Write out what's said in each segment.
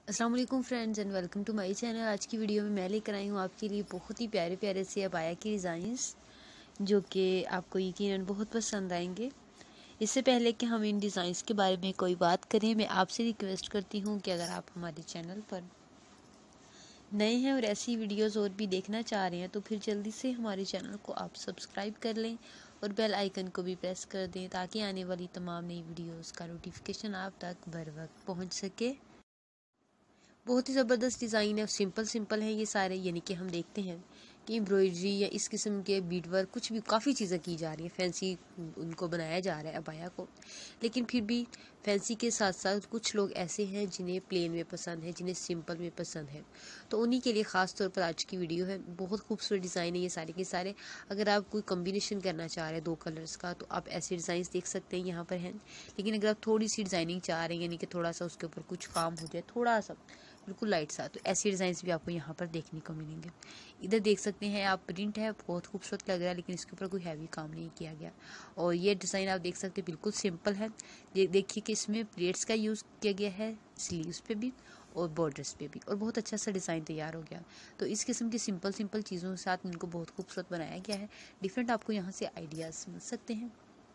अस्सलाम वालेकुम friends and welcome to my channel. आज की वीडियो में मैं लेकर आई हूँ आपके लिए बहुत ही प्यारे प्यारे से अबाया के डिज़ाइंस जो कि आपको यकीनन बहुत पसंद आएंगे। इससे पहले कि हम इन डिज़ाइंस के बारे में कोई बात करें, मैं आपसे रिक्वेस्ट करती हूँ कि अगर आप हमारे चैनल पर नए हैं और ऐसी वीडियोस और भी देखना चाह रहे हैं तो फिर जल्दी से हमारे चैनल को आप सब्सक्राइब कर लें और बेल आइकन को भी प्रेस कर दें ताकि आने वाली तमाम नई वीडियोस का नोटिफिकेशन आप तक बर वक्त पहुँच सके। बहुत ही ज़बरदस्त डिज़ाइन है, सिंपल सिंपल है ये सारे, यानी कि हम देखते हैं कि एम्ब्रॉयडरी या इस किस्म के बीड वर्क कुछ भी काफ़ी चीज़ें की जा रही है, फैंसी उनको बनाया जा रहा है अबाया को। लेकिन फिर भी फैंसी के साथ साथ कुछ लोग ऐसे हैं जिन्हें प्लेन में पसंद है, जिन्हें सिंपल में पसंद है, तो उन्हीं के लिए ख़ास तौर पर आज की वीडियो है। बहुत खूबसूरत डिज़ाइन है ये सारे के सारे। अगर आप कोई कम्बिनेशन करना चाह रहे हैं दो कलर्स का तो आप ऐसे डिज़ाइन देख सकते हैं यहाँ पर हैं। लेकिन अगर आप थोड़ी सी डिज़ाइनिंग चाह रहे हैं, यानी कि थोड़ा सा उसके ऊपर कुछ काम हो जाए, थोड़ा सा बिल्कुल लाइट सा, तो ऐसे डिज़ाइंस भी आपको यहाँ पर देखने को मिलेंगे। इधर देख सकते हैं आप, प्रिंट है, बहुत खूबसूरत लग रहा है, लेकिन इसके ऊपर कोई हैवी काम नहीं किया गया। और ये डिज़ाइन आप देख सकते हैं बिल्कुल सिंपल है। ये देखिए कि इसमें प्लेट्स का यूज़ किया गया है, स्लीव्स पे भी और बॉर्डर्स पे भी, और बहुत अच्छा सा डिज़ाइन तैयार हो गया। तो इस किस्म की सिंपल सिंपल चीज़ों के साथ इनको बहुत खूबसूरत बनाया गया है। डिफरेंट आपको यहाँ से आइडियाज़ मिल सकते हैं।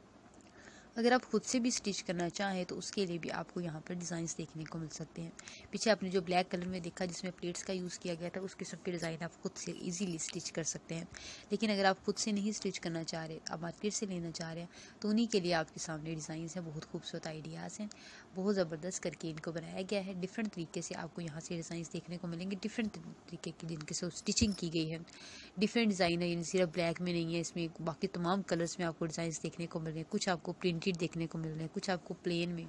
अगर आप खुद से भी स्टिच करना चाहें तो उसके लिए भी आपको यहाँ पर डिज़ाइंस देखने को मिल सकते हैं। पीछे आपने जो ब्लैक कलर में देखा जिसमें प्लेट्स का यूज़ किया गया था, उस किस्म के डिज़ाइन आप खुद से इजीली स्टिच कर सकते हैं। लेकिन अगर आप खुद से नहीं स्टिच करना चाह रहे, आप मार्केट से लेना चाह रहे हैं, तो उन्हीं के लिए आपके सामने डिज़ाइंस हैं, बहुत खूबसूरत आइडियाज़ हैं, बहुत ज़बरदस्त करके इनको बनाया गया है। डिफरेंट तरीके से आपको यहाँ से डिज़ाइंस देखने को मिलेंगे, डिफरेंट तरीके की जिनके से स्टिचिंग की गई है। डिफरेंट डिज़ाइन है, यानी सिर्फ ब्लैक में नहीं है, इसमें बाकी तमाम कलर्स में आपको डिज़ाइंस देखने को मिल रहे हैं। कुछ आपको प्रिंटेड देखने को मिल रहे हैं, कुछ आपको प्लेन में,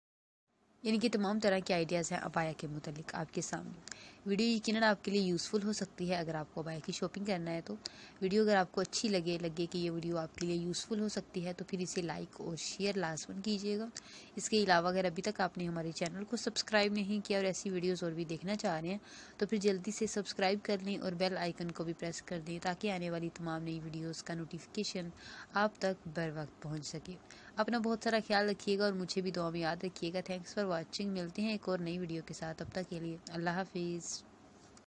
यानी कि तमाम तरह के आइडियाज़ हैं अबाया के मुतालिक आपके सामने। वीडियो यकीनन आपके लिए यूज़फुल हो सकती है अगर आपको अबाया की शॉपिंग करना है तो। वीडियो अगर आपको अच्छी लगे कि ये वीडियो आपके लिए यूज़फुल हो सकती है तो फिर इसे लाइक और शेयर लाजमन कीजिएगा। इसके अलावा अगर अभी तक आपने हमारे चैनल को सब्सक्राइब नहीं किया और ऐसी वीडियोज़ और भी देखना चाह रहे हैं तो फिर जल्दी से सब्सक्राइब कर लें और बेल आइकन को भी प्रेस कर दें ताकि आने वाली तमाम नई वीडियोज़ का नोटिफिकेशन आप तक बर वक्त पहुँच सके। अपना बहुत सारा ख्याल रखिएगा और मुझे भी दुआ में याद रखिएगा। Thanks for watching. मिलते हैं एक और नई वीडियो के साथ, तब तक के लिए अल्लाह हाफिज़।